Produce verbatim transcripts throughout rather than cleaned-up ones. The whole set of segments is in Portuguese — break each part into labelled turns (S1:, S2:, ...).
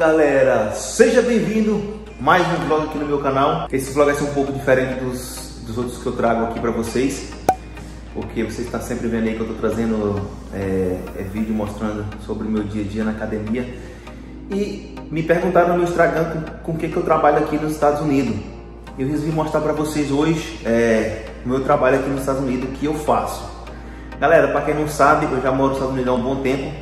S1: galera, seja bem-vindo a mais um vlog aqui no meu canal. Esse vlog vai ser um pouco diferente dos, dos outros que eu trago aqui pra vocês, porque vocês estão sempre vendo aí que eu tô trazendo é, é, vídeo mostrando sobre o meu dia a dia na academia. E me perguntaram no meu Instagram com o que, que eu trabalho aqui nos Estados Unidos. Eu resolvi mostrar pra vocês hoje é, o meu trabalho aqui nos Estados Unidos, o que eu faço. Galera, pra quem não sabe, eu já moro nos Estados Unidos há um bom tempo.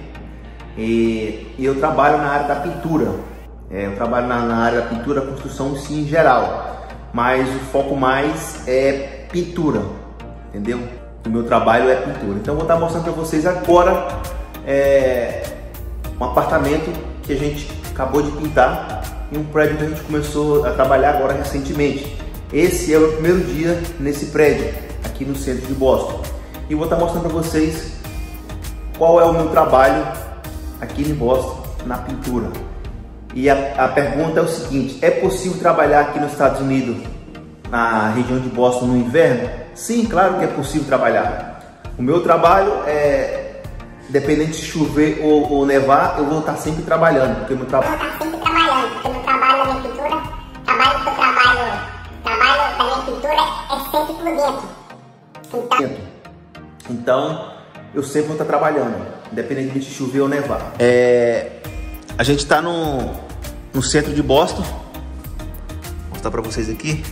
S1: E, e eu trabalho na área da pintura. É, eu trabalho na, na área da pintura, construção sim em geral, mas o foco mais é pintura, entendeu? O meu trabalho é pintura. Então eu vou estar mostrando para vocês agora é, um apartamento que a gente acabou de pintar em um prédio que a gente começou a trabalhar agora recentemente. Esse é o meu primeiro dia nesse prédio aqui no centro de Boston. E vou estar mostrando para vocês qual é o meu trabalho aqui em Boston, na pintura. E a, a pergunta é o seguinte: é possível trabalhar aqui nos Estados Unidos, na região de Boston, no inverno? Sim, claro que é possível trabalhar. O meu trabalho é, independente de chover ou, ou nevar, eu vou estar sempre trabalhando, porque meu trabalho...
S2: Eu vou estar sempre trabalhando, porque meu trabalho da minha pintura, trabalho que eu trabalho, trabalho da minha pintura é sempre por dentro. Então,
S1: então eu sempre vou estar trabalhando, independente de chover ou nevar. É, a gente está no, no centro de Boston. Vou mostrar para vocês aqui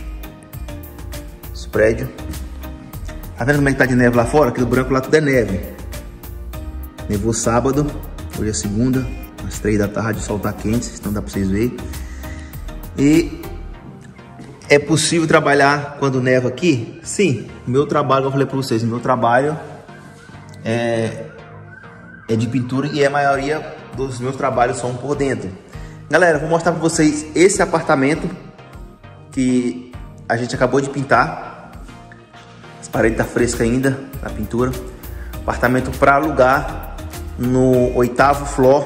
S1: esse prédio. Tá vendo como é que tá de neve lá fora? Aquele branco lá tudo é neve. Nevou sábado, hoje é segunda, às três da tarde, o sol tá quente, então dá para vocês verem. E é possível trabalhar quando neva aqui? Sim, o meu trabalho, eu falei para vocês, o meu trabalho é, é de pintura e a maioria dos meus trabalhos são por dentro. Galera, vou mostrar para vocês esse apartamento que a gente acabou de pintar. As paredes tá fresca ainda, a pintura. Apartamento para alugar no oitavo floor.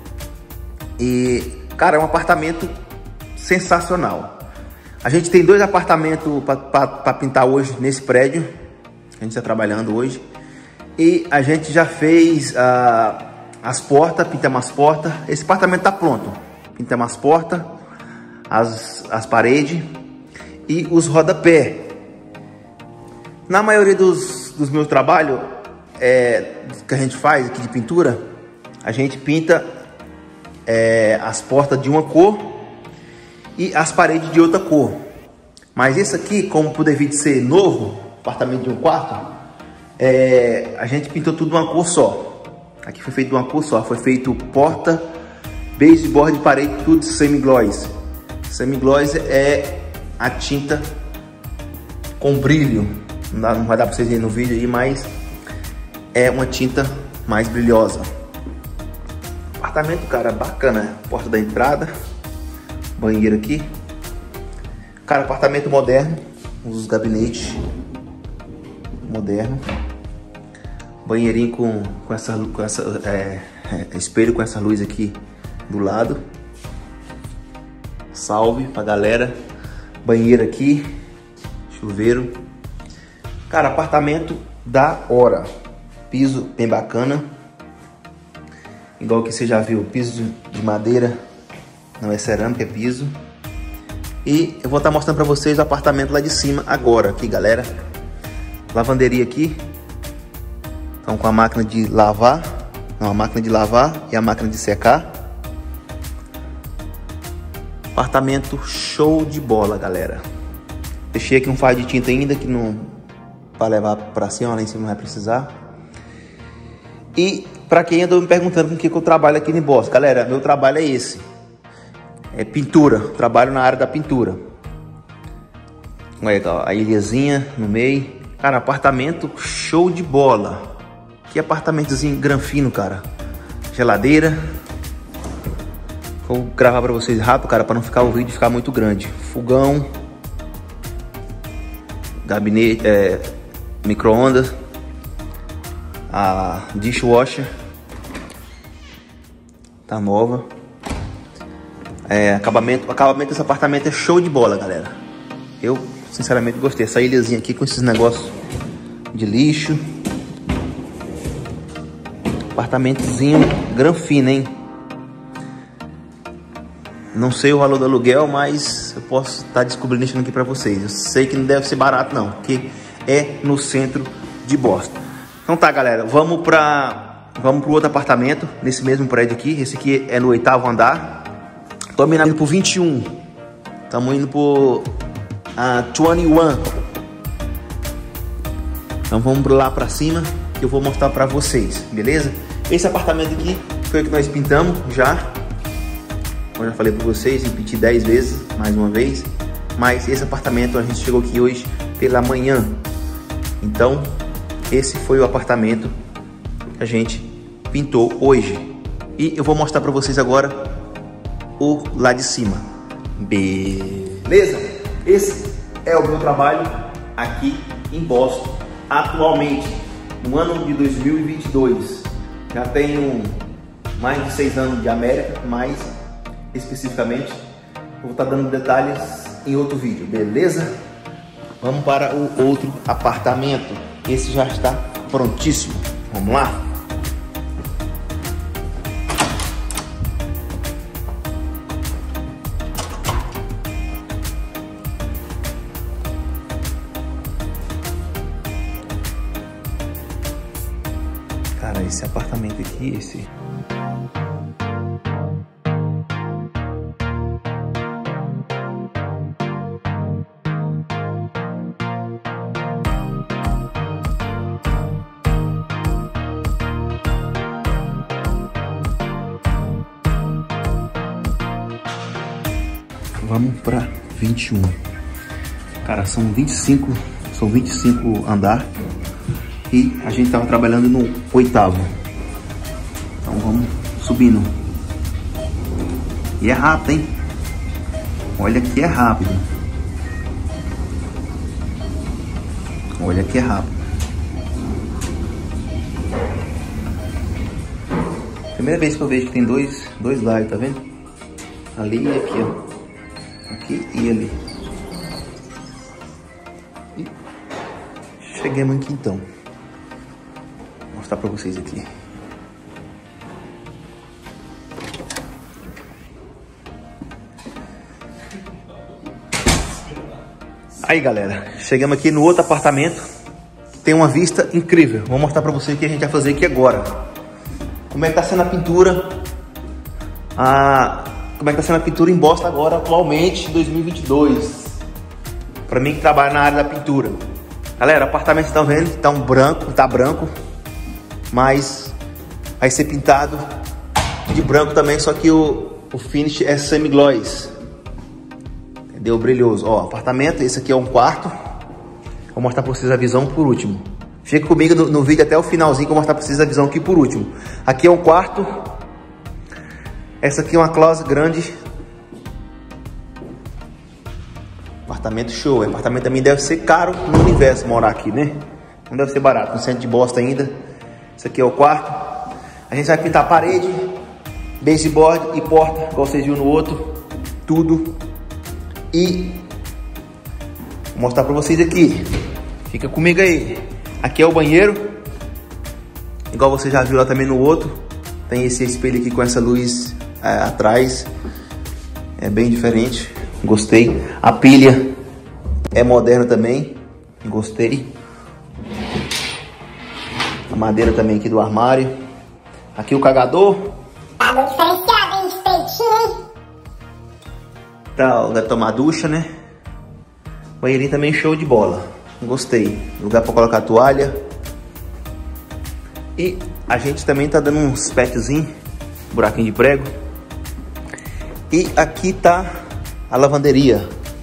S1: E, cara, é um apartamento sensacional. A gente tem dois apartamentos para pintar hoje nesse prédio. A gente está trabalhando hoje. E a gente já fez uh, as portas, pintamos as portas. Esse apartamento tá pronto. Pintamos as portas, as, as paredes e os rodapés. Na maioria dos, dos meus trabalhos é, que a gente faz aqui de pintura, a gente pinta é, as portas de uma cor e as paredes de outra cor. Mas esse aqui, como por devido ser novo, apartamento de um quarto, É, a gente pintou tudo de uma cor só. Aqui foi feito de uma cor só. Foi feito porta, baseboard de parede, tudo semi-gloss. Semi-gloss é a tinta com brilho. Não, dá, não vai dar pra vocês verem no vídeo aí, mas é uma tinta mais brilhosa. Apartamento, cara, bacana. Porta da entrada, banheiro aqui. Cara, apartamento moderno. Os gabinetes moderno. Banheirinho com, com essa, com essa é, é, espelho com essa luz aqui do lado. Salve pra galera. Banheiro aqui, chuveiro. Cara, apartamento da hora. Piso bem bacana. Igual que você já viu, piso de madeira, não é cerâmica, é piso. E eu vou estar mostrando pra vocês o apartamento lá de cima agora, aqui, galera. Lavanderia aqui. Então com a máquina de lavar, não, a máquina de lavar e a máquina de secar. Apartamento show de bola, galera. Deixei aqui um fardo de tinta ainda que não, para levar para cima, lá em cima não vai precisar. E para quem andou me perguntando com o que, que eu trabalho aqui em Boston, galera, meu trabalho é esse. É pintura, trabalho na área da pintura. Olha ó, a ilhazinha no meio. Cara, apartamento show de bola. Que apartamentozinho granfino, cara. Geladeira. Vou gravar pra vocês rápido, cara, pra não ficar o vídeo ficar muito grande. Fogão. Gabinete, é, micro-ondas. A dishwasher. Tá nova. É, acabamento, acabamento desse apartamento é show de bola, galera. Eu, sinceramente, gostei. Essa ilhazinha aqui com esses negócios de lixo. Apartamentozinho granfino, hein? Não sei o valor do aluguel, mas eu posso estar descobrindo isso aqui para vocês. Eu sei que não deve ser barato não, porque é no centro de Boston. Então tá, galera, vamos para vamos pro outro apartamento, nesse mesmo prédio aqui. Esse aqui é no oitavo andar. Estamos indo pro vinte e um. Estamos indo pro uh, vinte e um. Então vamos lá para cima que eu vou mostrar para vocês, beleza? Esse apartamento aqui foi o que nós pintamos já. Como eu já falei para vocês, repeti dez vezes, mais uma vez. Mas esse apartamento a gente chegou aqui hoje pela manhã. Então, esse foi o apartamento que a gente pintou hoje. E eu vou mostrar para vocês agora o lá de cima. Beleza? Esse é o meu trabalho aqui em Boston. Atualmente, no ano de dois mil e vinte e dois. Já tenho mais de seis anos de América, mais especificamente eu vou estar dando detalhes em outro vídeo, beleza? Vamos para o outro apartamento. Esse já está prontíssimo. Vamos lá? Cara, esse apartamento aqui, esse... Vamos para vinte e um. Cara, são vinte e cinco, são vinte e cinco andar e a gente tava trabalhando no oitavo. Então vamos subindo. E é rápido, hein? Olha que é rápido. Olha que é rápido. Primeira vez que eu vejo que tem dois, dois lados, tá vendo? Ali e aqui, ó. Aqui e ali. E chegamos aqui então. Vou mostrar pra vocês aqui. Aí, galera, chegamos aqui no outro apartamento. Tem uma vista incrível. Vou mostrar pra vocês o que a gente vai fazer aqui agora. Como é que tá sendo a pintura. A... Como é que tá sendo a pintura em Boston agora, atualmente, dois mil e vinte e dois. Pra mim que trabalha na área da pintura. Galera, o apartamento, vocês estão vendo, tá um branco, tá branco. Mas vai ser pintado de branco também, só que o, o finish é semi-gloss. Entendeu? Brilhoso. Ó, apartamento, esse aqui é um quarto. Vou mostrar pra vocês a visão por último. Fica comigo no, no vídeo até o finalzinho que eu vou mostrar pra vocês a visão aqui por último. Aqui é um quarto. Essa aqui é uma closet grande. Apartamento show. Apartamento também deve ser caro no universo morar aqui, né? Não deve ser barato. No centro de Boston ainda. Esse aqui é o quarto. A gente vai pintar a parede, baseboard e porta, igual vocês viram no outro. Tudo. E vou mostrar pra vocês aqui. Fica comigo aí. Aqui é o banheiro. Igual você já viu lá também no outro. Tem esse espelho aqui com essa luz é, atrás. É bem diferente. Gostei. A pilha é moderna também. Gostei. A madeira também aqui do armário. Aqui o cagador.
S2: Cagador diferenciado, hein? Espeitinho, hein?
S1: Pra lugar de tomar ducha, né? Banheirinho também show de bola. Gostei. Lugar pra colocar a toalha. E a gente também tá dando uns petzinhos, buraquinho de prego. E aqui tá a lavanderia.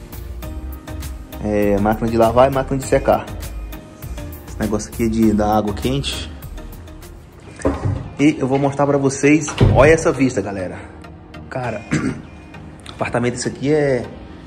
S1: É, máquina de lavar e máquina de secar. Esse negócio aqui é de dar água quente. E eu vou mostrar pra vocês. Olha essa vista, galera. Cara, apartamento esse aqui é...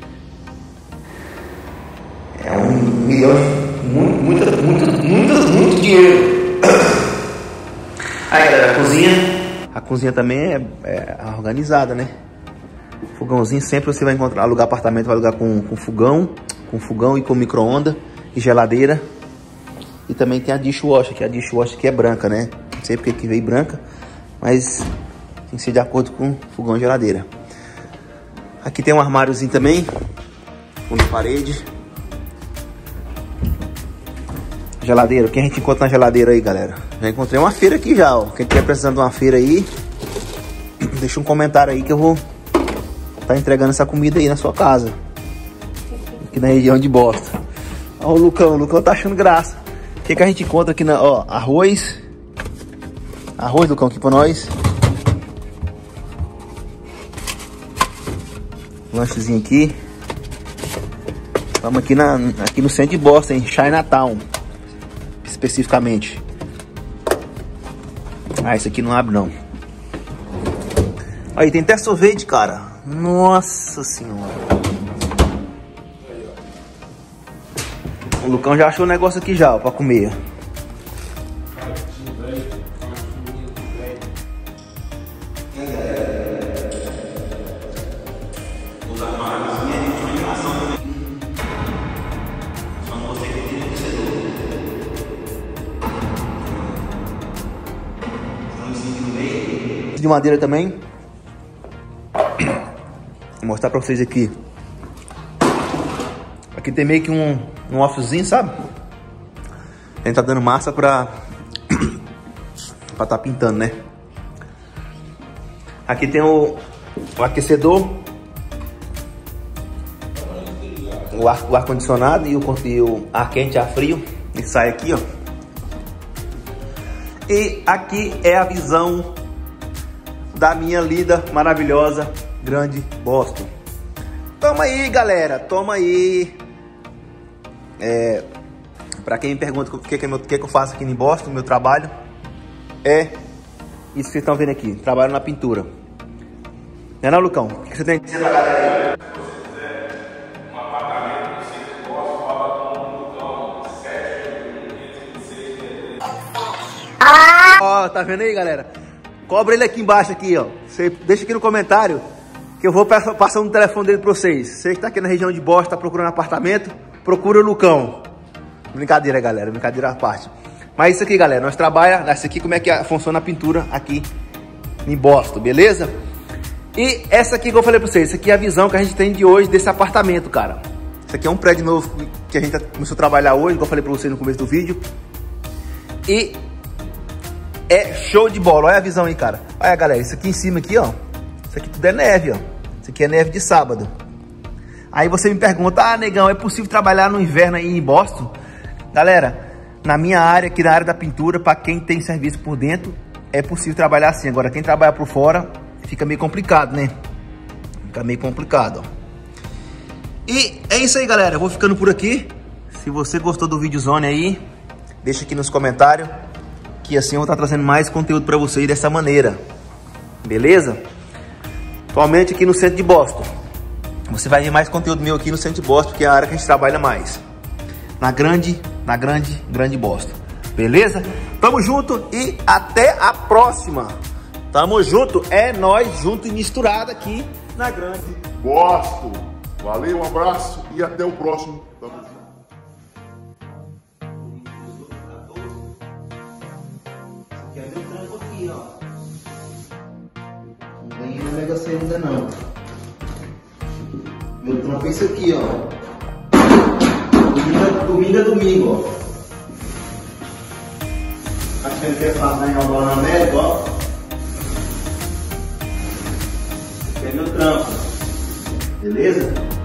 S1: É um milhão, muito, muito, muito, muito, muito dinheiro. Aí, galera, a cozinha. A cozinha também é, é organizada, né? Fogãozinho, sempre você vai encontrar. Alugar apartamento, vai alugar com, com fogão. Com fogão e com micro-ondas e geladeira. E também tem a dishwasher, que a dishwasher que é branca, né? Não sei porque que veio branca, mas tem que ser de acordo com fogão e geladeira. Aqui tem um armáriozinho também, fundo de parede. Geladeira, o que a gente encontra na geladeira aí, galera? Já encontrei uma feira aqui já, ó. Quem tiver precisando de uma feira aí, deixa um comentário aí que eu vou tá entregando essa comida aí na sua casa. Aqui na região de Boston. Ó o Lucão, o Lucão tá achando graça. O que que a gente encontra aqui na, ó, arroz. Arroz, Lucão, aqui pra nós. Lanchezinho aqui. Vamos aqui, na, aqui no centro de Boston, em Chinatown, especificamente. Ah, esse aqui não abre não. Aí tem até sorvete, cara. Nossa senhora. O Lucão já achou o negócio aqui já, ó, pra comer. De madeira também. Vou mostrar pra vocês aqui. Aqui tem meio que um, um offzinho, sabe? A gente tá dando massa pra pra tá pintando, né? Aqui tem o, o aquecedor, o ar, o ar condicionado e o, e o ar quente, ar frio, que sai aqui, ó. E aqui é a visão da minha linda, maravilhosa, grande Boston. Toma aí, galera, toma aí. É, pra quem me pergunta o que, que, que, que eu faço aqui em Boston, meu trabalho é isso que vocês estão vendo aqui, trabalho na pintura. Não é não, Lucão? O que, que você tem a dizer pra galera aí? Ó, oh, tá vendo aí, galera? Cobra ele aqui embaixo, aqui, ó. Você deixa aqui no comentário que eu vou passando o telefone dele pra vocês. Você que tá aqui na região de Boston, tá procurando apartamento, procura o Lucão. Brincadeira, galera, brincadeira à parte. Mas isso aqui, galera, nós trabalhamos, essa aqui como é que funciona a pintura aqui em Boston, beleza? E essa aqui que eu falei pra vocês, essa aqui é a visão que a gente tem de hoje desse apartamento, cara. Isso aqui é um prédio novo que a gente começou a trabalhar hoje, como eu falei pra vocês no começo do vídeo. E é show de bola, olha a visão aí, cara. Olha, galera, isso aqui em cima aqui, ó. Isso aqui tudo é neve, ó. Isso aqui é neve de sábado. Aí você me pergunta, ah, negão, é possível trabalhar no inverno aí em Boston? Galera, na minha área, aqui na área da pintura, para quem tem serviço por dentro, é possível trabalhar assim. Agora, quem trabalha por fora, fica meio complicado, né? Fica meio complicado, ó. E é isso aí, galera. Eu vou ficando por aqui. Se você gostou do videozone aí, deixa aqui nos comentários, que assim eu vou estar trazendo mais conteúdo para vocês dessa maneira. Beleza? Atualmente aqui no centro de Boston. Você vai ver mais conteúdo meu aqui no centro de Boston, que é a área que a gente trabalha mais. Na grande, na grande, grande Boston. Beleza? Tamo junto e até a próxima. Tamo junto, é nós junto e misturado aqui na grande
S3: Boston. Valeu, um abraço e até o próximo. Tamo junto.
S1: Quer ver o trampo aqui, ó. Não ganhei na Mega Sena ainda não. Meu trampo é isso aqui, ó. Domingo, domingo é domingo, ó. Achando que é fácil ganhar o na América, ó. Esse é meu trampo. Beleza?